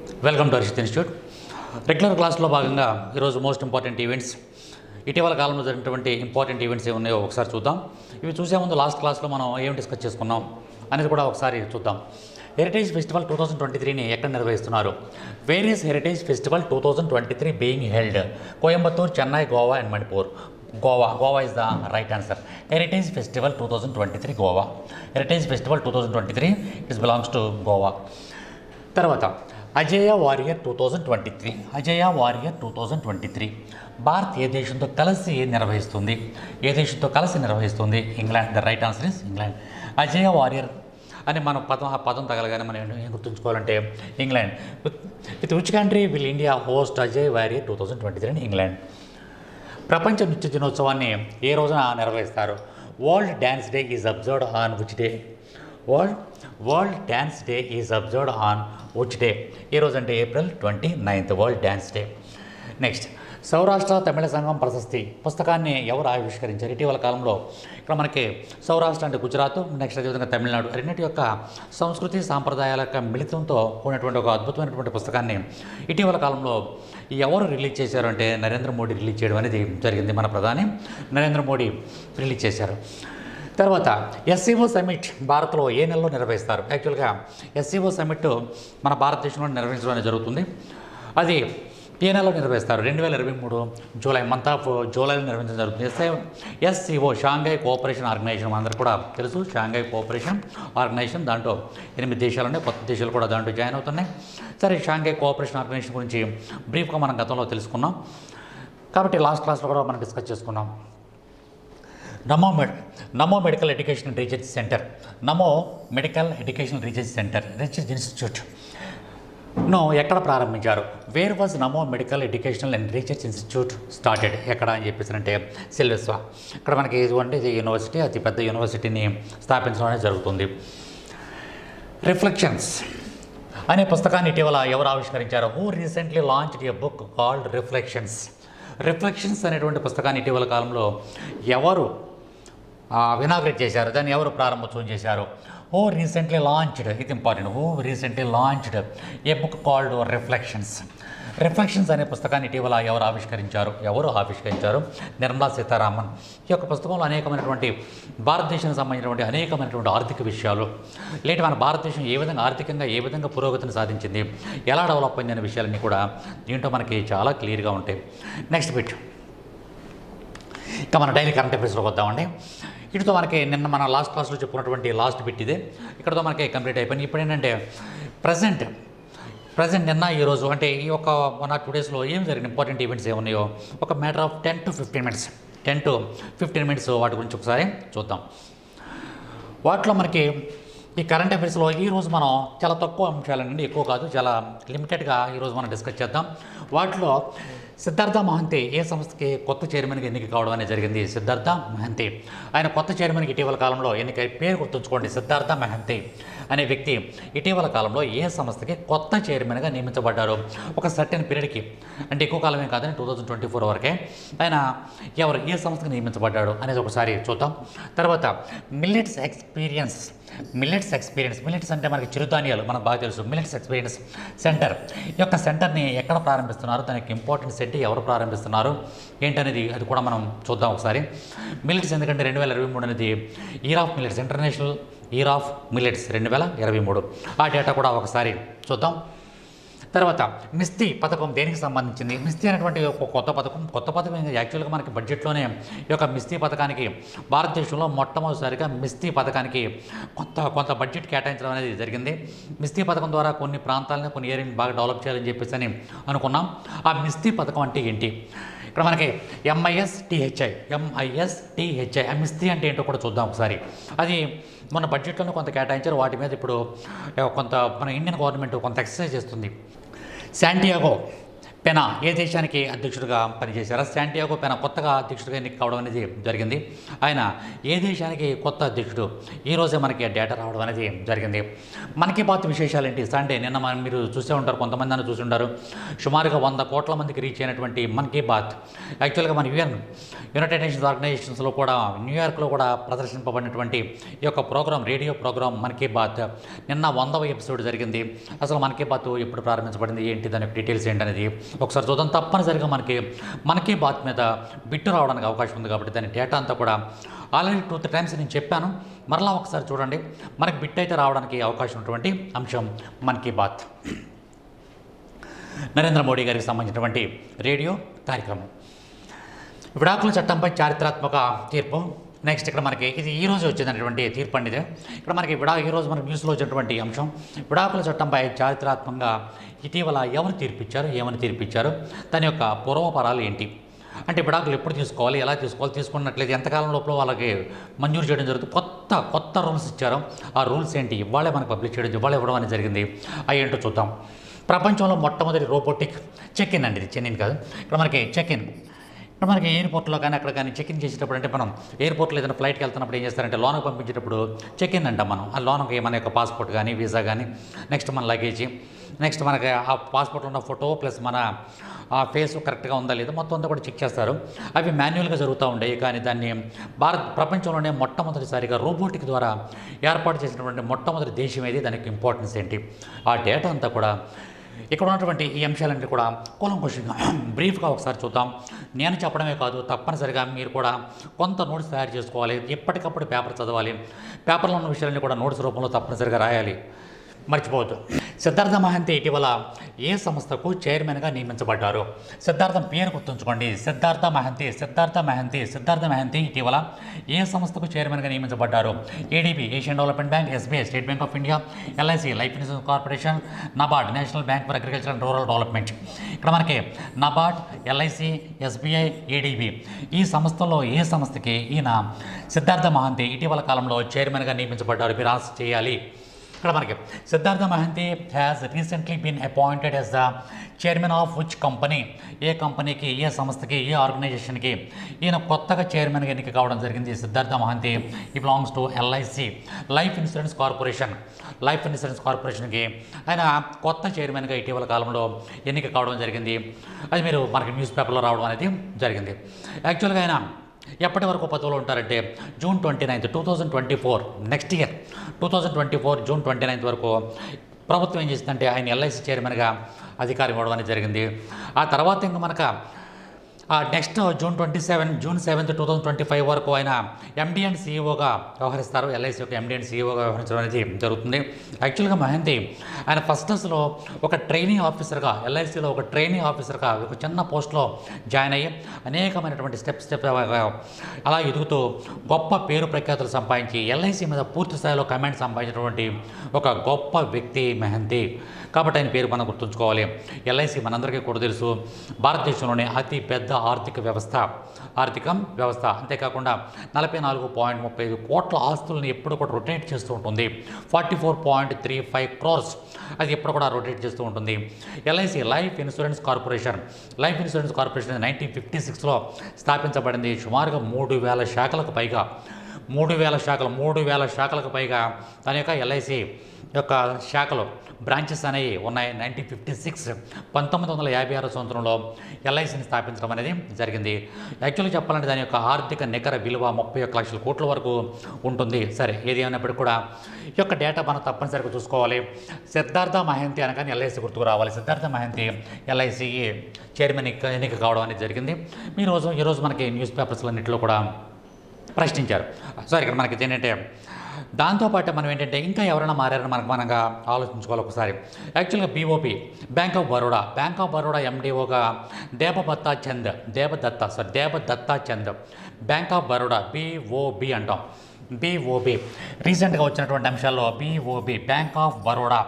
Welcome to Harshit institute. Regular క్లాస్లో భాగంగా ఈరోజు మోస్ట్ ఇంపార్టెంట్ ఈవెంట్స్, ఇటీవల కాలంలో జరిగినటువంటి ఇంపార్టెంట్ ఈవెంట్స్ ఏమి ఉన్నాయో ఒకసారి చూద్దాం. ఇవి చూసే ముందు లాస్ట్ క్లాస్లో మనం ఏం డిస్కస్ చేసుకున్నాం అనేది కూడా ఒకసారి చూద్దాం. హెరిటేజ్ ఫెస్టివల్ 2023ని ఎక్కడ నిర్వహిస్తున్నారు? Where is heritage festival 2023 being held Coimbatore, Chennai, Goa and Manipur. Goa is the right answer. Heritage Festival 2023 Goa. Heritage Festival 2023 it belongs to Goa. తర్వాత అజేయ వారియర్ 2023. అజేయ వారియర్ 2023 భారత్ ఏ దేశంతో కలిసి నిర్వహిస్తుంది? ఏ దేశంతో కలిసి నిర్వహిస్తుంది? England. The right answer is England. Ajeya warrior అని మన పదం తగలగానే మనం ఏం గుర్తుంచుకోవాలంటే England. With which country will India host Ajay warrior 2023 అని ఇంగ్లాండ్. ప్రపంచ నృత్య దినోత్సవాన్ని ఏ రోజున నిర్వహిస్తారు? World dance day is observed on which day? World dance day is observed on which day? ఏ రోజు అంటే April 29th world dance day. Next, Saurashtra Tamil Sangam Prashasti పుస్తకాన్ని ఎవరు ఆవిష్కరించారు? ఇటీవల కాలంలో ఇక్కడ మనకి సౌరాష్ట్ర అంటే గుజరాత్, నెక్స్ట్ అదేవిధంగా తమిళనాడు రెండింటి యొక్క సంస్కృతి సాంప్రదాయాల యొక్క మిళితంతో కూడినటువంటి ఒక అద్భుతమైనటువంటి పుస్తకాన్ని ఇటీవల కాలంలో ఎవరు రిలీజ్ చేశారు అంటే నరేంద్ర మోడీ రిలీజ్ చేయడం అనేది జరిగింది. మన ప్రధాని నరేంద్ర మోడీ రిలీజ్ చేశారు. తర్వాత ఎస్సీఓ సమిట్ భారత్లో ఏ నెలలో నిర్వహిస్తారు? యాక్చువల్గా ఎస్సీఓ సమిట్ మన భారతదేశంలో నిర్వహించడం అనేది జరుగుతుంది. అది ఏ నెలలో నిర్వహిస్తారు? 2023 జూలై, మంత్ ఆఫ్ జూలైలో నిర్వహించడం జరుగుతుంది. ఎస్సీఓ షాంఘై కోఆపరేషన్ ఆర్గనైజేషన్ మనందరూ కూడా తెలుసు. షాంఘై కోఆపరేషన్ ఆర్గనైజేషన్, దాంట్లో 8 దేశాలు ఉన్నాయి, కొత్త దేశాలు కూడా దాంట్లో జాయిన్ అవుతున్నాయి. సరే, షాంఘై కోఆపరేషన్ ఆర్గనైజేషన్ గురించి బ్రీఫ్గా మనం గతంలో తెలుసుకున్నాం కాబట్టి లాస్ట్ క్లాస్లో కూడా మనం డిస్కస్ చేసుకున్నాం. Namo medical education research centre, Namo medical education research centre research institute ఎక్కడ ప్రారంభించారు? Where was Namo medical educational and research institute started? ఎక్కడ అని చెప్పేసి సిల్వెస్వా. ఇక్కడ మనకి ఇది యూనివర్సిటీ, అతి పెద్ద యూనివర్సిటీని స్థాపించడం అనేది జరుగుతుంది. రిఫ్లెక్షన్స్ అనే పుస్తకాన్ని ఇటీవల ఎవరు ఆవిష్కరించారు? Who recently launched a book called reflections అనేటువంటి పుస్తకాన్ని ఇటీవల కాలంలో ఎవరు ఇనాగ్రేట్ చేశారు? దాన్ని ఎవరు ప్రారంభోత్సవం చేశారు? హూ రీసెంట్లీ లాంచ్డ్, ఇది important, who recently launched a book called reflections అనే పుస్తకాన్ని ఇటీవల ఎవరు ఆవిష్కరించారు? నిర్మలా సీతారామన్. ఈ యొక్క పుస్తకంలో అనేకమైనటువంటి భారతదేశానికి సంబంధించినటువంటి అనేకమైనటువంటి ఆర్థిక విషయాలు, లేటి మన భారతదేశం ఆర్థికంగా ఏ విధంగా పురోగతిని సాధించింది, ఎలా డెవలప్ అయింది అనే విషయాలన్నీ కూడా దీంట్లో మనకి చాలా క్లియర్గా ఉంటాయి. నెక్స్ట్ బిట్, ఇంకా మన డైలీ కరెంట్ అఫైర్స్లోకి వద్దామండి. వీటితో మనకి నిన్న మన లాస్ట్ క్లాస్లో చెప్పుకున్నటువంటి లాస్ట్ బిట్ ఇదే, ఇక్కడతో మనకి కంప్లీట్ అయిపోయింది. ఇప్పుడు ఏంటంటే ప్రజెంట్ నిన్న ఈరోజు అంటే ఈ ఒక 1 or 2 డేస్లో ఏం జరిగిన ఇంపార్టెంట్ ఈవెంట్స్ ఏమున్నాయో ఒక మ్యాటర్ ఆఫ్ 10 to 15 మినిట్స్ వాటి గురించి ఒకసారి చూద్దాం. వాటిలో మనకి ఈ కరెంట్ అఫైర్స్లో ఈరోజు మనం చాలా తక్కువ అంశాలండి, ఎక్కువ కాదు, చాలా లిమిటెడ్గా ఈరోజు మనం డిస్కస్ చేద్దాం. వాటిలో సిద్ధార్థ మహంతి ఏ సంస్థకి కొత్త చైర్మన్గా ఎన్నిక కావడం అనేది జరిగింది? సిద్ధార్థ మహంతి ఆయన కొత్త చైర్మన్కి ఇటీవల కాలంలో ఎన్నిక, పేరు గుర్తుంచుకోండి, సిద్ధార్థ మహంతి అనే వ్యక్తి ఇటీవల కాలంలో ఏ సంస్థకి కొత్త చైర్మన్గా నియమించబడ్డారు? ఒక సర్టెన్ పీరియడ్కి, అంటే ఎక్కువ కాలమే కాదని 2024 వరకే ఆయన ఏ సంస్థకి నియమించబడ్డాడు అనేది ఒకసారి చూద్దాం. తర్వాత మిల్లెట్స్ ఎక్స్పీరియన్స్ అంటే మనకి చిరుధాన్యాలు మనకు బాగా తెలుసు. మిల్లెట్స్ ఎక్స్పీరియన్స్ సెంటర్, ఈ యొక్క సెంటర్ని ఎక్కడ ప్రారంభిస్తున్నారు, దానికి ఇంపార్టెంట్ సెట్ ఎవరు ప్రారంభిస్తున్నారు ఏంటనేది అది కూడా మనం చూద్దాం ఒకసారి. మిల్లెట్స్ ఎందుకంటే 2023 అనేది year of millets, international year of millets 2023, ఆ డేటా కూడా ఒకసారి చూద్దాం. తర్వాత మిస్తీ పథకం దేనికి సంబంధించింది? మిస్తీ అనేటువంటి ఒక కొత్త పథకం యాక్చువల్గా మనకి బడ్జెట్లోనే ఈ యొక్క మిస్తీ పథకానికి భారతదేశంలో మొట్టమొదటిసారిగా మిస్తీ పథకానికి కొంత బడ్జెట్ కేటాయించడం అనేది జరిగింది. మిస్తీ పథకం ద్వారా కొన్ని ప్రాంతాలను కొన్ని ఏరియాని బాగా డెవలప్ చేయాలని చెప్పేసి అనుకున్నాం. ఆ మిస్తీ పథకం అంటే ఏంటి? ఇక్కడ మనకి MISTHI ఆ మిస్తీ అంటే ఏంటో కూడా చూద్దాం ఒకసారి. అది మన బడ్జెట్లోనే కొంత కేటాయించారు, వాటి మీద ఇప్పుడు కొంత మన ఇండియన్ గవర్నమెంట్ కొంత ఎక్సర్సైజ్ చేస్తుంది. శాంటియాగో పెనా ఏ దేశానికి అధ్యక్షుడిగా పనిచేశారు? శాంటియాగో పెనా కొత్తగా అధ్యక్షుడిగా ఎన్నిక కావడం అనేది జరిగింది. ఆయన ఏ దేశానికి కొత్త అధ్యక్షుడు? ఈరోజే మనకి డేటా రావడం అనేది జరిగింది. మనకి బాత్ విశేషాలు ఏంటి? సండే నిన్న మీరు చూసే ఉంటారు, కొంతమంది అని చూసి ఉంటారు. సుమారుగా 100 కోట్ల మందికి రీచ్ అయినటువంటి మన్ కీ బాత్ యాక్చువల్గా మన యునైటెడ్ నేషన్స్ ఆర్గనైజేషన్స్లో కూడా న్యూయార్క్లో కూడా ప్రదర్శింపబడినటువంటి ఈ యొక్క programme, radio programme Mann Ki Baat నిన్న 100వ ఎపిసోడ్ జరిగింది. అసలు మన్ కీ బాత్ ఎప్పుడు ప్రారంభించబడింది, ఏంటి, దాని డీటెయిల్స్ ఏంటనేది ఒకసారి చూద్దాం. తప్పనిసరిగా మన్ కీ బాత్ మీద బిట్టు రావడానికి అవకాశం ఉంది కాబట్టి దాని డేటా అంతా కూడా ఆల్రెడీ 2-3 టైమ్స్ నేను చెప్పాను. మరలా ఒకసారి చూడండి. మనకి బిట్ అయితే రావడానికి అవకాశం ఉన్నటువంటి అంశం మన్ కీ బాత్. నరేంద్ర మోడీ గారికి సంబంధించినటువంటి రేడియో కార్యక్రమం. విడాకుల చట్టంపై చారిత్రాత్మక తీర్పు. నెక్స్ట్ ఇక్కడ మనకి ఇది ఈరోజు వచ్చినటువంటి తీర్పు అండి. ఇక్కడ మనకి ఈరోజు మనకి న్యూస్లో వచ్చినటువంటి అంశం విడాకుల చట్టంపై చారిత్రాత్మకంగా ఇటీవల ఎవరు తీర్పిచ్చారు, ఏమని తీర్పిచ్చారు, దాని యొక్క పూర్వపరాలు ఏంటి, అంటే విడాకులు ఎప్పుడు తీసుకోవాలి, ఎలా తీసుకోవాలి, తీసుకున్నట్లయితే ఎంతకాలం లోపల వాళ్ళకి మంజూరు చేయడం జరుగుతుంది, కొత్త రూల్స్ ఇచ్చారు. ఆ రూల్స్ ఏంటి ఇవాళే మనకు పబ్లిష్ చేయడం, ఇవాళ ఇవ్వడం అనేది జరిగింది. అవి ఏంటో చూద్దాం. ప్రపంచంలో మొట్టమొదటి రోబోటిక్ చెక్ ఇన్ అండి, ఇది చెక్-ఇన్ కాదు. ఇక్కడ మనకి చెక్ ఇన్, ఇక్కడ మనకి ఎయిర్పోర్ట్లో కానీ అక్కడ కానీ చెక్ ఇన్ చేసేటప్పుడు, అంటే మనం ఎయిర్పోర్ట్లో ఏదైనా ఫ్లైట్కి వెళ్తున్నప్పుడు ఏం చేస్తారంటే లోనకు పంపించేటప్పుడు చెక్ ఇన్ అంటాం మనం. ఆ లోనకి మన యొక్క పాస్పోర్ట్ కానీ, వీసా కానీ, నెక్స్ట్ మన లగేజ్, నెక్స్ట్ మనకి ఆ పాస్పోర్ట్లో ఉన్న ఫోటో ప్లస్ మన ఆ ఫేస్ కరెక్ట్గా ఉందా లేదా మొత్తం అంతా కూడా చెక్ చేస్తారు. అవి మాన్యువల్గా జరుగుతూ ఉండేవి. కానీ దాన్ని ప్రపంచంలోనే మొట్టమొదటిసారిగా రోబోటిక్ ద్వారా ఏర్పాటు చేసినటువంటి మొట్టమొదటి దేశం ఏది, దానికి ఇంపార్టెన్స్ ఏంటి, ఆ డేటా అంతా కూడా ఇక్కడ ఉన్నటువంటి ఈ అంశాలన్నీ కూడా కూలంకషంగా బ్రీఫ్గా ఒకసారి చూద్దాం. నేను చెప్పడమే కాదు, తప్పనిసరిగా మీరు కూడా కొంత నోట్స్ తయారు చేసుకోవాలి. ఎప్పటికప్పుడు పేపర్ చదవాలి. పేపర్లో ఉన్న విషయాలన్నీ కూడా నోట్స్ రూపంలో తప్పనిసరిగా రాయాలి, మర్చిపోవద్దు. సిద్ధార్థ మహంతి ఇటీవల ఏ సంస్థకు చైర్మన్గా నియమించబడ్డారు? సిద్ధార్థం పేరు గుర్తుంచుకోండి, సిద్ధార్థ మహంతి ఇటీవల ఏ సంస్థకు చైర్మన్గా నియమించబడ్డారు? ADB Asian development bank, SBI state bank of India, LIC life insurance corporation, NABARD national bank for agriculture and rural development. ఇక్కడ మనకి నబార్డ్, ఎల్ఐసి, ఎస్బీఐ, ఏడీబీ ఈ సంస్థల్లో ఏ సంస్థకి ఈయన సిద్ధార్థ మహంతి ఇటీవల కాలంలో చైర్మన్గా నియమించబడ్డారు? మీరు ఆన్సర్ చేయాలి. ఇక్కడ మనకి Siddhartha Mohanty has recently been appointed as the chairman of which company? ఏ కంపెనీకి, ఏ సంస్థకి, ఏ ఆర్గనైజేషన్కి ఈయన కొత్తగా చైర్మన్గా ఎన్నిక కావడం జరిగింది? సిద్ధార్థ మహంతి ఈ belongs to LIC life insurance కార్పొరేషన్కి ఆయన కొత్త చైర్మన్గా ఇటీవల కాలంలో ఎన్నిక కావడం జరిగింది. అది మీరు మనకి న్యూస్ పేపర్లో రావడం అనేది జరిగింది. యాక్చువల్గా ఆయన ఎప్పటి వరకు పదవిలో ఉంటారంటే జూన్ 29, 2024, నెక్స్ట్ ఇయర్ 2024 జూన్ 29 వరకు ప్రభుత్వం ఏం చేసిందంటే ఆయన ఎల్ఐసి చైర్మన్గా అధికారం ఇవ్వడం అనేది జరిగింది. ఆ తర్వాత ఇంకా మనకు నెక్స్ట్ జూన్ 7, 2025 వరకు ఆయన ఎండీ అండ్ సీఈఓగా వ్యవహరిస్తారు. ఎల్ఐసి యొక్క ఎండీ అండ్ సీఈఓగా వ్యవహరించడం అనేది జరుగుతుంది. యాక్చువల్గా మహంతి ఆయన ఫస్ట్ అసలు ఒక ట్రైనింగ్ ఆఫీసర్గా, ఎల్ఐసిలో ఒక ట్రైనింగ్ ఆఫీసర్గా ఒక చిన్న పోస్ట్లో జాయిన్ అయ్యి అనేకమైనటువంటి స్టెప్ అలా ఎదుగుతూ గొప్ప పేరు ప్రఖ్యాతులు సంపాదించి ఎల్ఐసి మీద పూర్తి స్థాయిలో కమాండ్ సంపాదించినటువంటి ఒక గొప్ప వ్యక్తి మహంతి. కాబట్టి ఆయన పేరు మనం గుర్తుంచుకోవాలి. ఎల్ఐసి మనందరికీ కూడా తెలుసు, భారతదేశంలోనే అతి పెద్ద ఆర్థిక వ్యవస్థ. అంతేకాకుండా 44.35 కోట్ల ఆస్తులను ఎప్పుడు కూడా రొటేట్ చేస్తూ ఉంటుంది. 44.35 crores అది ఎప్పుడు కూడా రొటేట్ చేస్తూ ఉంటుంది. ఎల్ఐసి లైఫ్ ఇన్సూరెన్స్ కార్పొరేషన్ 1956లో స్థాపించబడింది. సుమారుగా 3,000 శాఖలకు పైగా 3,000 శాఖలకు పైగా తన యొక్క ఎల్ఐసి యొక్క శాఖలు, బ్రాంచెస్ అనేవి ఉన్నాయి. 1956 సంవత్సరంలో ఎల్ఐసిని స్థాపించడం అనేది జరిగింది. యాక్చువల్గా చెప్పాలంటే దాని యొక్క ఆర్థిక నికర విలువ 31 లక్షల కోట్ల వరకు ఉంటుంది. సరే, ఏది ఏమైనప్పటికీ కూడా ఈ యొక్క డేటా మనం తప్పనిసరిగా చూసుకోవాలి. సిద్ధార్థ మహంతి అనగానే ఎల్ఐసి గుర్తుకు రావాలి. సిద్ధార్థ మహంతి ఎల్ఐసి చైర్మన్ ఎన్నిక కావడం అనేది జరిగింది. ఈరోజు మనకి న్యూస్ పేపర్స్లన్నింటిలో కూడా ప్రశ్నించారు. సారీ, ఇక్కడ మనకి ఏంటంటే దాంతోపాటు మనం ఏంటంటే ఇంకా ఎవరైనా మారారని మనంగా ఆలోచించుకోవాలి ఒకసారి. యాక్చువల్గా బీఓపీ బ్యాంక్ ఆఫ్ బరోడా ఎండిఓగా Devadatta Chand Bank of Baroda BOB అంటాం. బీఓబీ రీసెంట్గా వచ్చినటువంటి అంశాల్లో బీఓబీ బ్యాంక్ ఆఫ్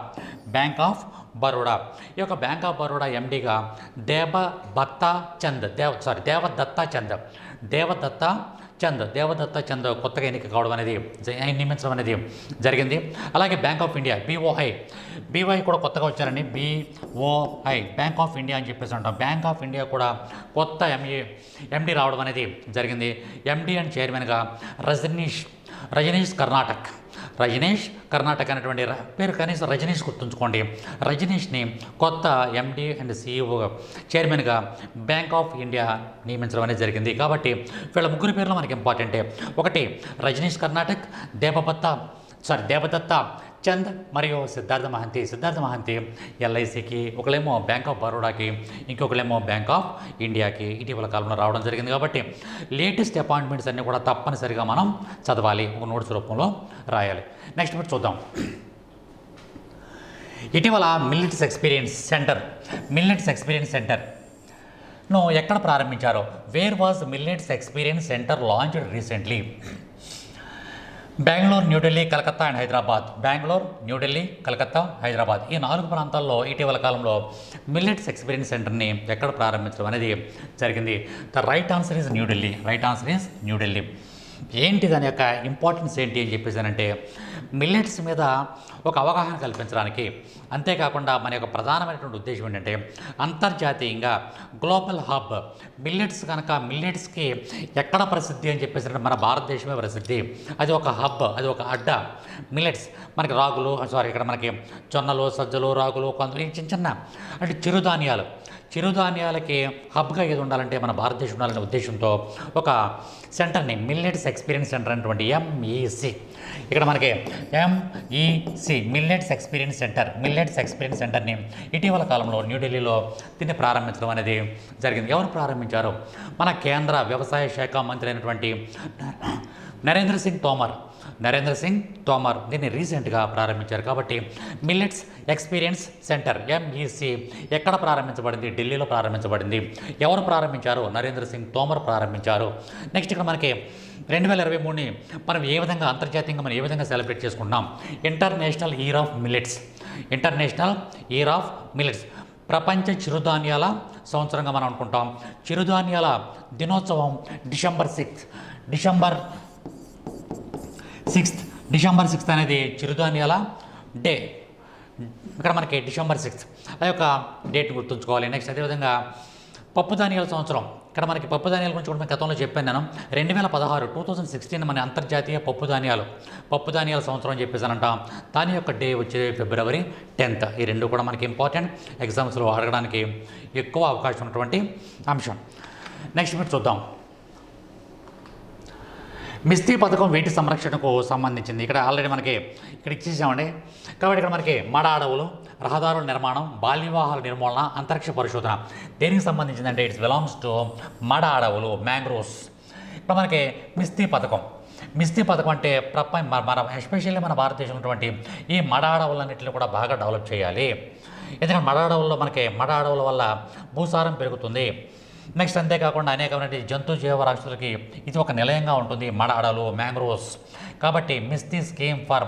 బరోడా ఈ యొక్క బ్యాంక్ ఆఫ్ బరోడా ఎండీగా దేవదత్తా దేవదత్త చంద్ కొత్తగా ఎన్నిక కావడం అనేది నియమించడం అనేది జరిగింది. అలాగే బ్యాంక్ ఆఫ్ ఇండియా బీఓఐ కూడా కొత్తగా వచ్చారండి. బీఓఐ బ్యాంక్ ఆఫ్ ఇండియా అని చెప్పేసి అంటాం. బ్యాంక్ ఆఫ్ ఇండియా కూడా కొత్త ఎండి రావడం అనేది జరిగింది. ఎండి అండ్ చైర్మన్గా రజనీష్ కర్ణాటక అనేటువంటి పేరు కనీసం రజనీష్ గుర్తుంచుకోండి. రజనీష్ని కొత్త ఎండి అండ్ సిఇఓ చైర్మన్గా బ్యాంక్ ఆఫ్ ఇండియా నియమించడం అనేది జరిగింది. కాబట్టి వీళ్ళ ముగ్గురు పేర్లు మనకి ఇంపార్టెంటే. ఒకటి రజనీష్ కర్ణాటక్, దేవదత్త చంద్ మరియు సిద్ధార్థ మహంతి ఎల్ఐసికి, ఒకళ్ళేమో బ్యాంక్ ఆఫ్ బరోడాకి, ఇంకొకళ్ళేమో బ్యాంక్ ఆఫ్ ఇండియాకి ఇటీవల కాలంలో రావడం జరిగింది. కాబట్టి లేటెస్ట్ అపాయింట్మెంట్స్ అన్నీ కూడా తప్పనిసరిగా మనం చదవాలి, ఒక నోట్స్ రూపంలో రాయాలి. నెక్స్ట్ ఇప్పుడు చూద్దాం. ఇటీవల మిల్లెట్స్ ఎక్స్పీరియన్స్ సెంటర్ ను ఎక్కడ ప్రారంభించారో, where was millets experience centre launched recently? Bengaluru, New Delhi, Calcutta and Hyderabad. ఈ 4 ప్రాంతాల్లో ఇటీవల కాలంలో మిల్లెట్స్ ఎక్స్పీరియన్స్ సెంటర్ని ఎక్కడ ప్రారంభించడం అనేది జరిగింది? The right answer is New Delhi. ఏంటి దాని యొక్క ఇంపార్టెన్స్ ఏంటి అని చెప్పేసానంటే, మిల్లెట్స్ మీద ఒక అవగాహన కల్పించడానికి, అంతేకాకుండా మన యొక్క ప్రధానమైనటువంటి ఉద్దేశం ఏంటంటే అంతర్జాతీయంగా గ్లోబల్ హబ్. మిల్లెట్స్కి ఎక్కడ ప్రసిద్ధి అని చెప్పేసి మన భారతదేశమే ప్రసిద్ధి. అది ఒక హబ్, అది ఒక అడ్డ. మిల్లెట్స్ మనకి ఇక్కడ మనకి జొన్నలు, సజ్జలు, రాగులు, కొంత చిన్న అంటే చిరుధాన్యాలకి హబ్గా ఏది ఉండాలంటే మన భారతదేశం ఉండాలనే ఉద్దేశంతో ఒక సెంటర్ని మిల్లెట్స్ ఎక్స్పీరియన్స్ సెంటర్ అనేటువంటి ఎంఈసి, ఇక్కడ మనకి ఎంఈసి మిల్లెట్స్ ఎక్స్పీరియన్స్ సెంటర్ని ఇటీవల కాలంలో న్యూఢిల్లీలో దీన్ని ప్రారంభించడం అనేది జరిగింది. ఎవరు ప్రారంభించారు? మన కేంద్ర వ్యవసాయ శాఖ మంత్రి అయినటువంటి నరేంద్ర సింగ్ తోమర్ దీన్ని రీసెంట్గా ప్రారంభించారు. కాబట్టి మిల్లెట్స్ ఎక్స్పీరియన్స్ సెంటర్ ఎంఈసి ఎక్కడ ప్రారంభించబడింది? ఢిల్లీలో ప్రారంభించబడింది. ఎవరు ప్రారంభించారు? నరేంద్ర సింగ్ తోమర్ ప్రారంభించారు. నెక్స్ట్ ఇక్కడ మనకి 2023ని మనం అంతర్జాతీయంగా మనం ఏ విధంగా సెలబ్రేట్ చేసుకుంటున్నాం? ఇంటర్నేషనల్ ఇయర్ ఆఫ్ మిల్లెట్స్ ప్రపంచ చిరుధాన్యాల సంవత్సరంగా మనం అనుకుంటాం. చిరుధాన్యాల దినోత్సవం డిసెంబర్ 6 అనేది చిరుధాన్యాల డే. ఇక్కడ మనకి డిసెంబర్ 6 ఆ యొక్క డేట్ గుర్తుంచుకోవాలి. నెక్స్ట్ అదేవిధంగా పప్పు ధాన్యాల సంవత్సరం. ఇక్కడ మనకి పప్పు ధాన్యాల గురించి కూడా గతంలో చెప్పాను నేను. 2016 మన అంతర్జాతీయ పప్పు ధాన్యాల సంవత్సరం అని చెప్పేసానంటాం. దాని యొక్క డే వచ్చే February 10. ఈ రెండు కూడా మనకి ఇంపార్టెంట్, ఎగ్జామ్స్లో అడగడానికి ఎక్కువ అవకాశం ఉన్నటువంటి అంశం. నెక్స్ట్ మీరు చూద్దాం. మిస్తీ పథకం వేటి సంరక్షణకు సంబంధించింది? ఇక్కడ ఆల్రెడీ మనకి ఇక్కడ ఇచ్చేసామండి. కాబట్టి ఇక్కడ మనకి మడ అడవులు, రహదారుల నిర్మాణం, బాల్య వివాహాల నిర్మూలన, అంతరిక్ష పరిశోధన దేనికి సంబంధించిందంటే ఇట్స్ బిలాంగ్స్ టు మడ అడవులు, మ్యాంగ్రోవ్స్. ఇక్కడ మనకి మిస్తీ పథకం అంటే ఎస్పెషల్లీ మన భారతదేశంలో ఉన్నటువంటి ఈ మడ అడవులన్నింటినీ కూడా బాగా డెవలప్ చేయాలి. ఎందుకంటే మడ అడవుల వల్ల భూసారం పెరుగుతుంది. నెక్స్ట్ అంతేకాకుండా అనేకమైన జంతు జీవరాశులకి ఇది ఒక నిలయంగా ఉంటుంది మడ అడవులు, మ్యాంగ్రోవ్స్. కాబట్టి MISHTI scheme for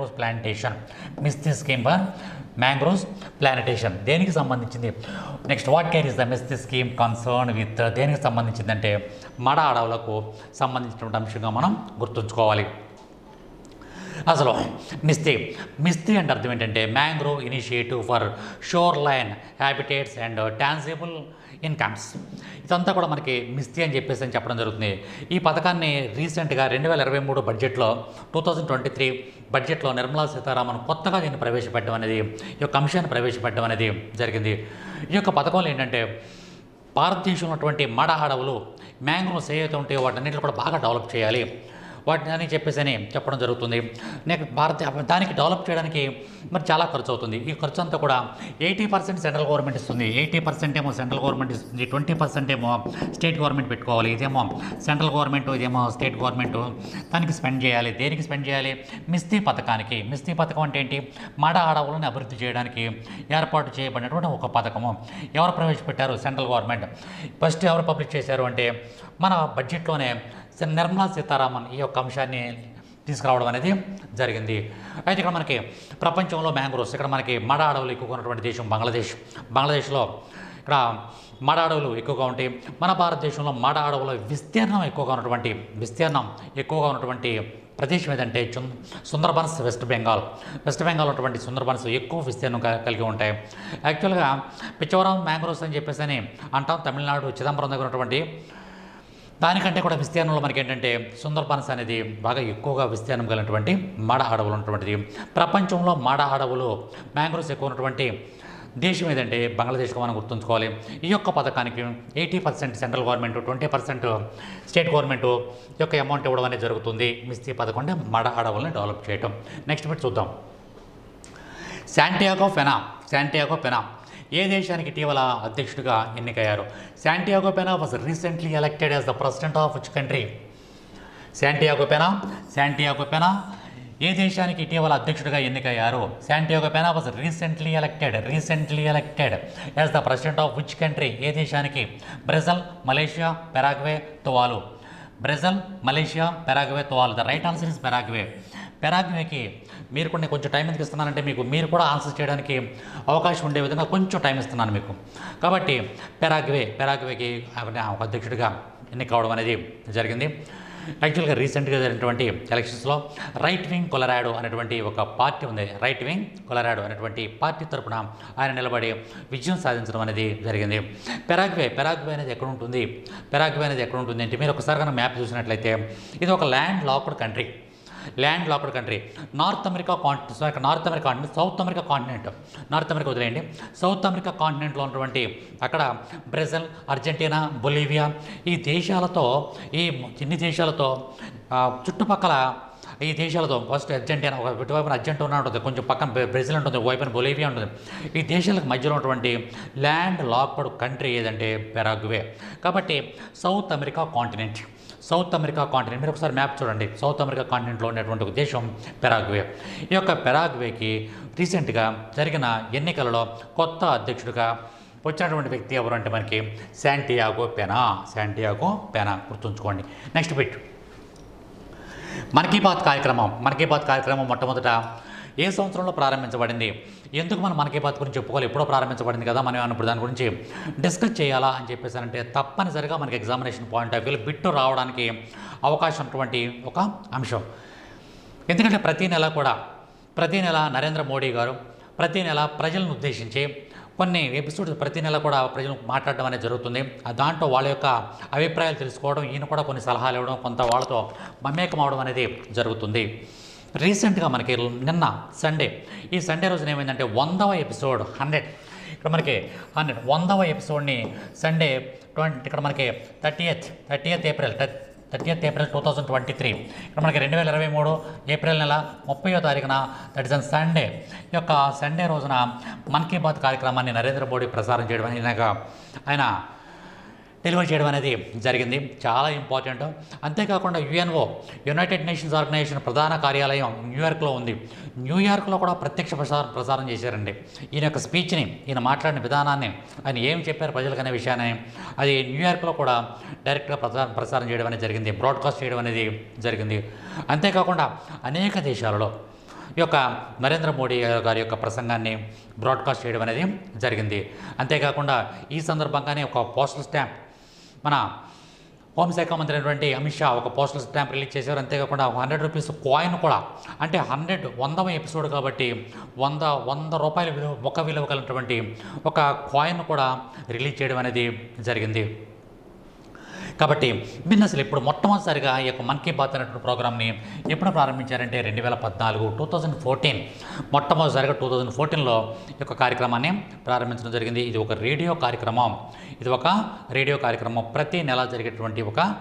mangroves plantation దేనికి సంబంధించింది? Next what care is the MISHTI scheme concern with దేనికి సంబంధించిందంటే మడ అడవులకు సంబంధించినటువంటి అంశంగా మనం గుర్తుంచుకోవాలి. అసలు మిస్తీ అంటే అర్థం ఏంటంటే mangrove initiative for shore line habitats and tangible incomes. ఇదంతా కూడా మనకి మిస్తీ అని చెప్పడం జరుగుతుంది. ఈ పథకాన్ని రీసెంట్గా 2023 బడ్జెట్లో 2023 బడ్జెట్లో నిర్మలా సీతారామన్ కొత్తగా దీన్ని ప్రవేశపెట్టడం అనేది, ఈ యొక్క అంశాన్ని ప్రవేశపెట్టడం అనేది జరిగింది. ఈ యొక్క పథకంలో ఏంటంటే భారతదేశంలో ఉన్నటువంటి మడ అడవులు, మ్యాంగ్రోవ్స్ ఏవైతే ఉంటాయో వాటన్నిటిని కూడా బాగా డెవలప్ చేయాలి వాటిని చెప్పడం జరుగుతుంది. దానికి డెవలప్ చేయడానికి మరి చాలా ఖర్చు అవుతుంది. ఈ ఖర్చు అంతా కూడా 80% సెంట్రల్ గవర్నమెంట్ ఇస్తుంది, 80% ఏమో సెంట్రల్ గవర్నమెంట్ ఇస్తుంది, 20% ఏమో స్టేట్ గవర్నమెంట్ పెట్టుకోవాలి. ఇదేమో సెంట్రల్ గవర్నమెంట్, ఇదేమో స్టేట్ గవర్నమెంట్ దానికి స్పెండ్ చేయాలి. దేనికి స్పెండ్ చేయాలి? మిస్తీ పథకానికి. మిస్తీ పథకం అంటే ఏంటి? మడ అడవులను అభివృద్ధి చేయడానికి ఏర్పాటు చేయబడినటువంటి ఒక పథకము. ఎవరు ప్రవేశపెట్టారు? Central government. ఫస్ట్ ఎవరు పబ్లిష్ చేశారు అంటే మన బడ్జెట్లోనే నిర్మలా సీతారామన్ ఈ యొక్క అంశాన్ని తీసుకురావడం అనేది జరిగింది. అయితే ఇక్కడ మనకి ప్రపంచంలో మ్యాంగ్రోవ్స్, ఇక్కడ మనకి మడ అడవులు ఎక్కువ ఉన్నటువంటి దేశం బంగ్లాదేశ్లో ఇక్కడ మాడ అడవులు ఎక్కువగా ఉంటాయి. మన భారతదేశంలో మాడ అడవుల విస్తీర్ణం ఎక్కువగా ఉన్నటువంటి ప్రదేశం ఏదంటే సుందర్బన్స్ వెస్ట్ బెంగాల్ ఉన్నటువంటి సుందర్బన్స్ ఎక్కువ విస్తీర్ణం కలిగి ఉంటాయి. యాక్చువల్గా పిచ్చవరం మ్యాంగ్రోవ్స్ అని చెప్పేసి అని అంటాం. తమిళనాడు చిదంబరం దగ్గర ఉన్నటువంటి దానికంటే కూడా విస్తీర్ణంలో మనకి ఏంటంటే సుందర్బన్స్ అనేది బాగా ఎక్కువగా విస్తీర్ణం కలిగినటువంటి మాడ అడవులు ఉన్నటువంటిది. ప్రపంచంలో మాడ అడవులు మ్యాంగ్రోవ్స్ ఎక్కువ ఉన్నటువంటి దేశం ఏదంటే బంగ్లాదేశ్గా మనం గుర్తుంచుకోవాలి. ఈ యొక్క పథకానికి 80% సెంట్రల్ గవర్నమెంట్, 20% స్టేట్ గవర్నమెంట్ యొక్క అమౌంట్ ఇవ్వడం అనేది జరుగుతుంది. మిస్టీ పథకం అంటే మాడ అడవుల్ని డెవలప్ చేయటం. నెక్స్ట్ బిట్ చూద్దాం. శాంటియాగో పెనా ఏ దేశానికి ఇటీవల అధ్యక్షుడిగా ఎన్నికయ్యారు? Santiago Pena was recently elected as the president of which country? Santiago Pena ఏ దేశానికి ఇటీవల అధ్యక్షుడిగా ఎన్నికయ్యారు? Santiago Pena was recently elected as the president of which country? ఏ దేశానికి? Brazil, Malaysia, Paraguay, Tuvalu. The right answer is పెరాగ్వేకి మీరు కూడా కొంచెం టైం ఎందుకు ఇస్తున్నానంటే మీరు కూడా ఆన్సర్ చేయడానికి అవకాశం ఉండే విధంగా కొంచెం టైం ఇస్తున్నాను మీకు. కాబట్టి పెరాగ్వేకి ఒక అధ్యక్షుడిగా ఎన్నిక కావడం అనేది జరిగింది. యాక్చువల్గా రీసెంట్గా జరిగినటువంటి ఎలక్షన్స్లో రైట్ వింగ్ కొలరాడో అనేటువంటి ఒక పార్టీ ఉంది. అనేటువంటి పార్టీ తరపున ఆయన నిలబడి విజయం సాధించడం అనేది జరిగింది. పెరాగ్వే అనేది ఎక్కడ ఉంటుంది అంటే మీరు ఒకసారి కనుక మ్యాప్ చూసినట్లయితే ఇది ఒక land locked country. North America వదిలేయండి. సౌత్ అమెరికా కాంటినెంట్లో ఉన్నటువంటి అక్కడ బ్రెజిల్, అర్జెంటీనా, బొలీవియా ఈ దేశాలతో చుట్టుపక్కల ఈ దేశాలతో ఫస్ట్ అర్జెంటీనా ఒకవైపున అర్జెంటీనా ఉంటుంది, కొంచెం పక్కన బ్రెజిల్ ఉంటుంది, ఒకవైపున బొలీవియా ఉంటుంది. ఈ దేశాలకు మధ్యలో ఉన్నటువంటి ల్యాండ్ లాక్డ్ కంట్రీ ఏదంటే పెరాగ్వే. కాబట్టి సౌత్ అమెరికా కాంటినెంట్ మీరు ఒకసారి మ్యాప్ చూడండి. సౌత్ అమెరికా కాంటినెంట్లో ఉన్నటువంటి ఒక దేశం పెరాగ్వే. ఈ యొక్క పెరాగ్వేకి రీసెంట్గా జరిగిన ఎన్నికలలో కొత్త అధ్యక్షుడిగా వచ్చినటువంటి వ్యక్తి ఎవరు అంటే మనకి శాంటియాగో పెనా గుర్తుంచుకోండి. Next bit. మన్ కీ బాత్ కార్యక్రమం మొట్టమొదట ఏ సంవత్సరంలో ప్రారంభించబడింది? ఎందుకు మనం మన్ కీ బాత్ గురించి చెప్పుకోవాలి? ఎప్పుడో ప్రారంభించబడింది కదా, మనం ఇప్పుడు దాని గురించి డిస్కస్ చేయాలా అని చెప్పేసారంటే తప్పనిసరిగా మనకి ఎగ్జామినేషన్ పాయింట్ ఆఫ్ వ్యూలో బిట్టు రావడానికి అవకాశం ఉన్నటువంటి ఒక అంశం. ఎందుకంటే ప్రతీ నెల నరేంద్ర మోడీ గారు ప్రతీ నెల ప్రజలను ఉద్దేశించి కొన్ని ఎపిసోడ్స్ ప్రతి నెల కూడా ప్రజలు మాట్లాడడం అనేది జరుగుతుంది. దాంట్లో వాళ్ళ యొక్క అభిప్రాయాలు తెలుసుకోవడం, ఈయన కూడా కొన్ని సలహాలు ఇవ్వడం, కొంత వాళ్ళతో మమేకం అవడం అనేది జరుగుతుంది. రీసెంట్గా మనకి నిన్న ఈ సండే రోజున ఏమైందంటే 100వ ఎపిసోడ్ 100 ఇక్కడ మనకి 100వ ఎపిసోడ్ని సండే ఇక్కడ మనకి 30th ఏప్రిల్ 2023 ఇక్కడ మనకి 2023 ఏప్రిల్ నెల 30వ తారీఖున దట్ ఇస్ సండే. ఈ యొక్క సండే రోజున మన్ కీ బాత్ కార్యక్రమాన్ని నరేంద్ర మోడీ ప్రసారం చేయడం అనేది ఆయన డెలివరీ చేయడం అనేది జరిగింది. చాలా ఇంపార్టెంట్. అంతేకాకుండా యునైటెడ్ నేషన్స్ ఆర్గనైజేషన్ ప్రధాన కార్యాలయం న్యూయార్క్లో ఉంది. న్యూయార్క్లో కూడా ప్రత్యక్ష ప్రసారం చేశారండి. ఈయన యొక్క స్పీచ్ని, ఈయన మాట్లాడిన విధానాన్ని, ఆయన ఏం చెప్పారు ప్రజలకు అనే విషయాన్ని అది న్యూయార్క్లో కూడా డైరెక్ట్గా ప్రసారం చేయడం అనేది జరిగింది, బ్రాడ్కాస్ట్ చేయడం అనేది జరిగింది. అంతేకాకుండా అనేక దేశాలలో ఈ యొక్క నరేంద్ర మోడీ గారి యొక్క ప్రసంగాన్ని బ్రాడ్కాస్ట్ చేయడం అనేది జరిగింది. అంతేకాకుండా ఈ సందర్భంగానే ఒక పోస్టల్ స్టాంప్ మన హోంశాఖ మంత్రి అయినటువంటి అమిత్ షా ఒక పోస్టల్ స్టాంప్ రిలీజ్ చేశారు. అంతేకాకుండా 100 రూపీస్ కాయిన్ కూడా, అంటే 100వ ఎపిసోడ్ కాబట్టి 100 రూపాయల విలువ కలిగినటువంటి ఒక కాయిన్ కూడా రిలీజ్ చేయడం అనేది జరిగింది. కాబట్టి మీరు అసలు ఇప్పుడు మొట్టమొదటిసారిగా ఈ యొక్క మన్ కీ బాత్ అనేటువంటి ప్రోగ్రామ్ని ఎప్పుడు ప్రారంభించారంటే 2014 మొట్టమొదటిసారిగా 2014లో ఈ యొక్క కార్యక్రమాన్ని ప్రారంభించడం జరిగింది. ఇది ఒక రేడియో కార్యక్రమం ప్రతి నెల జరిగేటువంటి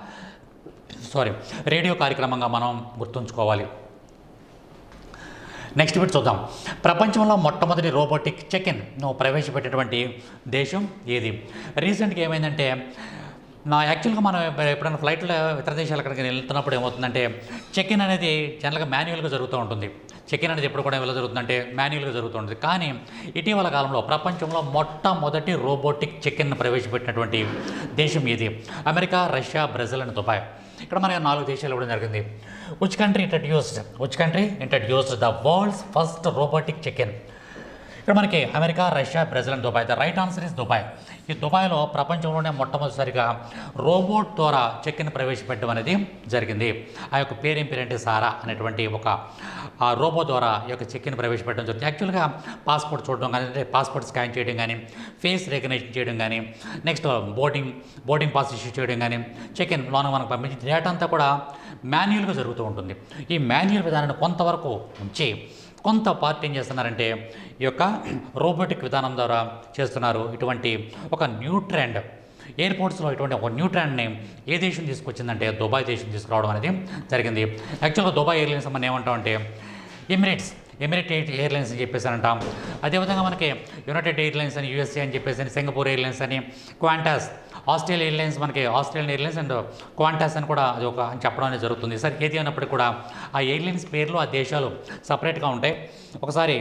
రేడియో కార్యక్రమంగా మనం గుర్తుంచుకోవాలి. నెక్స్ట్ బిట్ చూద్దాం. ప్రపంచంలో మొట్టమొదటి రోబోటిక్ చెక్-ఇన్ ప్రవేశపెట్టినటువంటి దేశం ఏది? రీసెంట్గా ఏమైందంటే యాక్చువల్గా మనం ఎప్పుడైనా ఫ్లైట్లో ఇతర దేశాలు అక్కడికి వెళ్తున్నప్పుడు ఏమవుతుందంటే చెక్-ఇన్ అనేది జనరల్గా మాన్యువల్గా జరుగుతూ ఉంటుంది. చెక్-ఇన్ అనేది ఎప్పుడు కూడా ఎలా జరుగుతుందంటే మాన్యువల్గా జరుగుతూ ఉంటుంది. కానీ ఇటీవల కాలంలో ప్రపంచంలో మొట్టమొదటి రోబోటిక్ చెక్-ఇన్ ప్రవేశపెట్టినటువంటి దేశం ఏది? America, Russia, Brazil and Dubai. ఇక్కడ మనకి 4 దేశాలు ఇవ్వడం జరిగింది. Which country introduced the world's first robotic check-in? ఇక్కడ మనకి America, Russia, Brazil and Dubai. The right answer is Dubai. ఈ దుబాయ్లో ప్రపంచంలోనే మొట్టమొదటిసారిగా రోబోట్ ద్వారా చెక్ ఇన్ ప్రవేశపెట్టడం అనేది జరిగింది. ఆ యొక్క పేరేం పేరంటే సారా అనేటువంటి ఒక ఆ రోబో ద్వారా ఈ యొక్క చెక్ ఇన్ ప్రవేశపెట్టడం జరుగుతుంది. యాక్చువల్గా పాస్పోర్ట్ చూడడం కానీ, అంటే పాస్పోర్ట్ స్కాన్ చేయడం కానీ, ఫేస్ రికగ్నిషన్ చేయడం కానీ, నెక్స్ట్ బోర్డింగ్ పాస్ ఇష్యూ చేయడం కానీ, చెక్ ఇన్ లోన మనకు పంపించి డేటా అంతా కూడా మాన్యువల్గా జరుగుతూ ఉంటుంది. ఈ మాన్యువల్ విధానాన్ని కొంతవరకు ఉంచి కొంత పార్ట్ ఏం చేస్తున్నారంటే ఈ యొక్క రోబోటిక్ విధానం ద్వారా చేస్తున్నారు. ఇటువంటి ఒక న్యూ ట్రెండ్ ఎయిర్పోర్ట్స్లో ఇటువంటి ఒక న్యూ ట్రెండ్ని ఏ దేశం తీసుకొచ్చిందంటే దుబాయ్ దేశం తీసుకురావడం అనేది జరిగింది. యాక్చువల్గా దుబాయ్ ఎయిర్లైన్స్ మనం ఏమంటామంటే ఎమిరేట్ ఎయిర్లైన్స్ అని చెప్పేసి అంటాం. అదేవిధంగా మనకి యునైటెడ్ ఎయిర్లైన్స్ అని, యూఎస్ఏ అని చెప్పేసి, సింగపూర్ ఎయిర్లైన్స్ అని, క్వాంటాస్, ఆస్ట్రేలియా ఎయిర్లైన్స్, మనకి ఆస్ట్రేలియన్ ఎయిర్లైన్స్ అండ్ క్వాంటాస్ అని కూడా అది ఒక అని చెప్పడం అనేది జరుగుతుంది. సరే ఏది అన్నప్పటికీ కూడా ఆ ఎయిర్లైన్స్ పేర్లు ఆ దేశాలు సపరేట్గా ఉంటాయి. ఒకసారి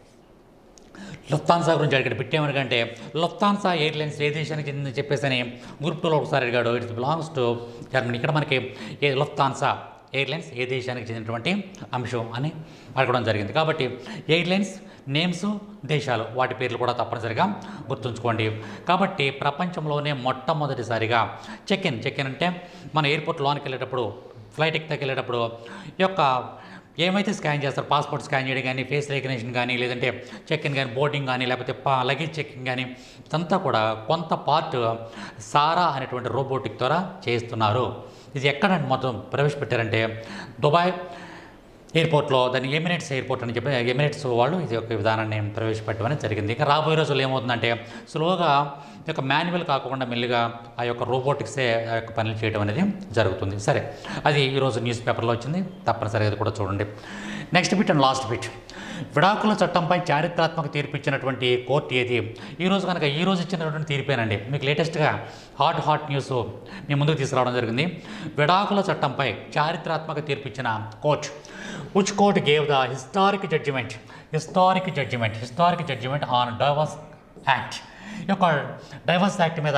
లుఫ్తాన్సా గురించి అడిగాడు పెట్టేమనుకంటే లుఫ్తాన్సా ఎయిర్లైన్స్ ఏ దేశానికి చెందిందని చెప్పేసి అని గ్రూప్ 2లో ఒకసారి అడిగాడు. It's belongs to Germany. ఇక్కడ మనకి లుఫ్తాన్సా ఎయిర్లైన్స్ ఏ దేశానికి చెందినటువంటి అంశం అని అడగడం జరిగింది. కాబట్టి ఎయిర్లైన్స్ నేమ్స్, దేశాలు, వాటి పేర్లు కూడా తప్పనిసరిగా గుర్తుంచుకోండి. కాబట్టి ప్రపంచంలోనే మొట్టమొదటిసారిగా చెక్ ఇన్ అంటే మన ఎయిర్పోర్ట్ లోనికి వెళ్ళేటప్పుడు, ఫ్లైట్ వెళ్ళేటప్పుడు ఈ యొక్క ఏమైతే స్కాన్ చేస్తారు, పాస్పోర్ట్ స్కాన్ చేయడం కానీ, ఫేస్ రికగ్నిషన్ కానీ, లేదంటే చెక్ ఇన్ కానీ, బోర్డింగ్ కానీ, లేకపోతే లగేజ్ చెకింగ్ కానీ, ఇదంతా కూడా కొంత పార్ట్ సారా అనేటువంటి రోబోటిక్ ద్వారా చేస్తున్నారు. ఇది ఎక్కడ మొత్తం ప్రవేశపెట్టారంటే దుబాయ్ ఎయిర్పోర్ట్లో, దాన్ని ఎమిరేట్స్ ఎయిర్పోర్ట్ అని చెప్పి ఎమిరేట్స్ వాళ్ళు ఇది ఒక విధానాన్ని ప్రవేశపెట్టడం జరిగింది. ఇంకా రాబోయే రోజుల్లో ఏమవుతుందంటే స్లోగా ఈ యొక్క మాన్యువల్ కాకుండా మెల్లిగా ఆ యొక్క రోబోటిక్సే ఆ యొక్క పనులు చేయడం అనేది జరుగుతుంది. సరే, అది ఈరోజు న్యూస్ పేపర్లో వచ్చింది, తప్పనిసరిగా అది కూడా చూడండి. Next bit and last bit. విడాకుల చట్టంపై చారిత్రాత్మక తీర్పు ఇచ్చినటువంటి కోర్టు ఏది? ఈరోజు కనుక ఈరోజు ఇచ్చినటువంటి తీర్పేనండి. మీకు లేటెస్ట్గా హాట్ న్యూస్ మీ ముందుకు తీసుకురావడం జరిగింది. విడాకుల చట్టంపై చారిత్రాత్మక తీర్పు ఇచ్చిన court. Which court gave the historic judgment on Divorce Act? ఈ యొక్క డివోర్స్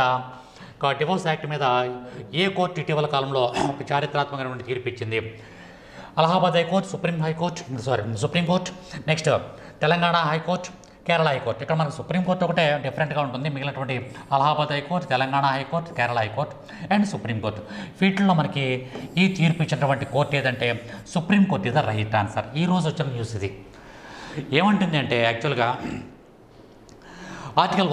యాక్ట్ మీద ఏ కోర్టు ఇటీవల కాలంలో ఒక చారిత్రాత్మకమైనటువంటి తీర్పు ఇచ్చింది? Allahabad high court, supreme court, next Telangana high court, Kerala high court. ఇక్కడ మనకు సుప్రీంకోర్టు ఒకటే డిఫరెంట్గా ఉంటుంది. మిగిలినటువంటి Allahabad high court, Telangana high court, Kerala high court and supreme court, వీటిల్లో మనకి ఈ తీర్పు ఇచ్చినటువంటి కోర్టు ఏదంటే supreme court is the right answer. ఈరోజు వచ్చిన న్యూస్ ఇది. ఏమంటుంది అంటే యాక్చువల్గా ఆర్టికల్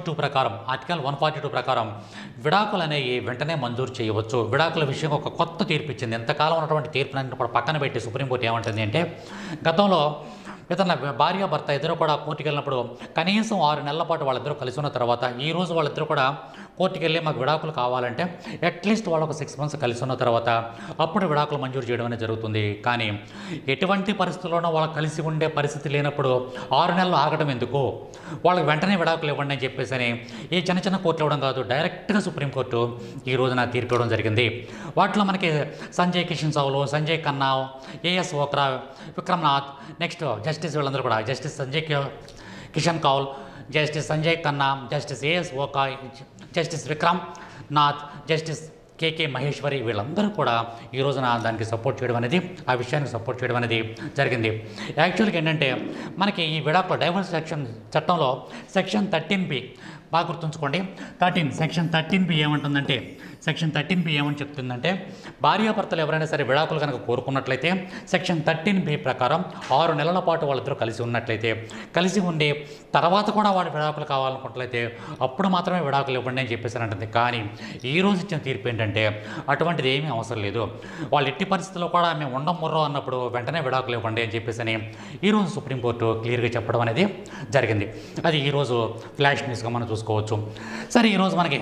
142 ప్రకారం విడాకులు అనేవి వెంటనే మంజూరు చేయవచ్చు. విడాకుల విషయం ఒక కొత్త తీర్పు ఇచ్చింది. ఎంతకాలం ఉన్నటువంటి తీర్పునన్నింటిని కూడా పక్కన పెట్టి సుప్రీంకోర్టు ఏమంటుంది అంటే గతంలో ఇతర భార్యాభర్త ఇద్దరు కూడా కోర్టుకు వెళ్ళినప్పుడు కనీసం 6 నెలల పాటు వాళ్ళిద్దరూ కలిసి ఉన్న తర్వాత ఈరోజు వాళ్ళిద్దరూ కూడా కోర్టుకు వెళ్ళి మాకు విడాకులు కావాలంటే అట్లీస్ట్ వాళ్ళు ఒక 6 months కలిసి ఉన్న తర్వాత అప్పుడు విడాకులు మంజూరు చేయడం అనేది జరుగుతుంది. కానీ ఎటువంటి పరిస్థితుల్లోనూ వాళ్ళు కలిసి ఉండే పరిస్థితి లేనప్పుడు 6 నెలలు ఆగడం ఎందుకు, వాళ్ళకి వెంటనే విడాకులు ఇవ్వండి అని చెప్పేసి ఈ చిన్న కోర్టులు ఇవ్వడం కాదు, డైరెక్ట్గా సుప్రీంకోర్టు ఈ రోజున తీర్పు ఇవ్వడం జరిగింది. వాటిలో మనకి Sanjay Kishan Kaul, Sanjay Khanna, AS Oka, Vikramnath, next justice వీళ్ళందరూ కూడా justice Sanjay Kishan Kaul, justice Sanjay Khanna, justice AS Oka, justice Vikram Nath, justice KK Maheshwari, వీళ్ళందరూ కూడా ఈ రోజున దానికి సపోర్ట్ చేయడం అనేది, ఆ విషయానికి సపోర్ట్ చేయడం అనేది జరిగింది. యాక్చువల్గా ఏంటంటే మనకి ఈ విడాకుల డైవర్స్ చట్టంలో సెక్షన్ 13B బాగా గుర్తుంచుకోండి. సెక్షన్ 13B ఏమంటుందంటే ఏమని చెప్తుందంటే భార్యాభర్తలు ఎవరైనా సరే విడాకులు కనుక కోరుకున్నట్లయితే సెక్షన్ 13B ప్రకారం 6 నెలల పాటు వాళ్ళిద్దరూ కలిసి ఉన్నట్లయితే, కలిసి ఉండి తర్వాత కూడా వాడు విడాకులు కావాలనుకున్నట్లయితే అప్పుడు మాత్రమే విడాకులు ఇవ్వండి అని చెప్పేసి అంటుంది. కానీ ఈరోజు ఇచ్చిన తీర్పు ఏంటంటే అటువంటిది ఏమీ అవసరం లేదు, వాళ్ళు ఎట్టి పరిస్థితుల్లో కూడా మేము ఉండముర్రో అన్నప్పుడు వెంటనే విడాకులు ఇవ్వండి అని చెప్పేసి ఈరోజు సుప్రీంకోర్టు క్లియర్గా చెప్పడం అనేది జరిగింది. అది ఈరోజు ఫ్లాష్ న్యూస్గా మనం చూసుకోవచ్చు. సరే, ఈరోజు మనకి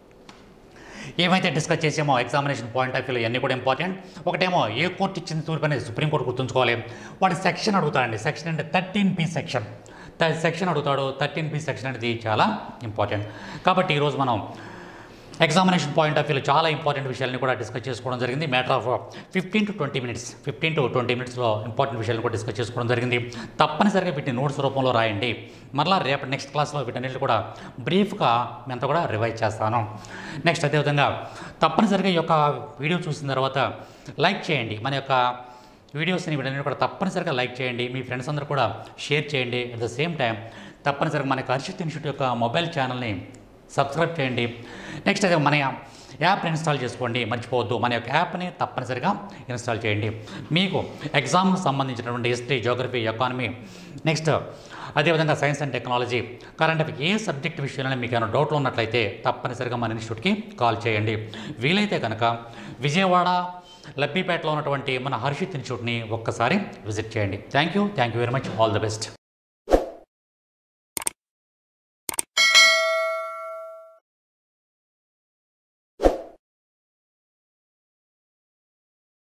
ఏమైతే డిస్కస్ చేసామో ఎగ్జామినేషన్ పాయింట్ ఆఫ్ వ్యూలో ఇవన్నీ కూడా ఇంపార్టెంట్. ఒకటేమో ఏ కోర్టు ఇచ్చిన తీర్పు అనేది సుప్రీంకోర్టు గుర్తుంచుకోవాలి. వాడి సెక్షన్ అడుగుతాడండి. సెక్షన్ అంటే 13B సెక్షన్ అడుగుతాడు. 13B సెక్షన్ అనేది చాలా ఇంపార్టెంట్. కాబట్టి ఈరోజు మనం ఎగ్జామినేషన్ పాయింట్ ఆఫ్ వ్యూలో చాలా ఇంపార్టెంట్ విషయాలను కూడా డిస్కస్ చేసుకోవడం జరిగింది. Matter of 15 to 20 minutes important విషయాలను కూడా డిస్కస్ చేసుకోవడం జరిగింది. తప్పనిసరిగా వీటిని నోట్స్ రూపంలో రాయండి. మరలా రేపు నెక్స్ట్ క్లాస్లో వీటన్నిటి కూడా బ్రీఫ్గా మేంతా కూడా రివైజ్ చేస్తాను. నెక్స్ట్ అదేవిధంగా తప్పనిసరిగా ఈ యొక్క వీడియో చూసిన తర్వాత లైక్ చేయండి. మన యొక్క వీడియోస్ని వీటన్నిటి కూడా తప్పనిసరిగా లైక్ చేయండి. మీ ఫ్రెండ్స్ అందరూ కూడా షేర్ చేయండి. అట్ ద సేమ్ టైం తప్పనిసరిగా మన హర్షిత్ ఇన్స్టిట్యూట్ యొక్క మొబైల్ ఛానల్ని సబ్స్క్రైబ్ చేయండి. నెక్స్ట్ అదే మన యాప్ని ఇన్స్టాల్ చేసుకోండి, మర్చిపోవద్దు. మన యొక్క యాప్ని తప్పనిసరిగా ఇన్స్టాల్ చేయండి. మీకు ఎగ్జామ్కి సంబంధించినటువంటి హిస్టరీ, జోగ్రఫీ, ఎకానమీ, నెక్స్ట్ అదేవిధంగా science and technology, current affairs, ఏ సబ్జెక్ట్ విషయంలో మీకు ఏమైనా డౌట్లు ఉన్నట్లయితే తప్పనిసరిగా మన ఇన్స్టిట్యూట్కి కాల్ చేయండి. వీలైతే కనుక విజయవాడ లబ్బిపేటలో ఉన్నటువంటి మన హర్షిత్ ఇన్స్టిట్యూట్ని ఒక్కసారి విజిట్ చేయండి. Thank you very much. All the best.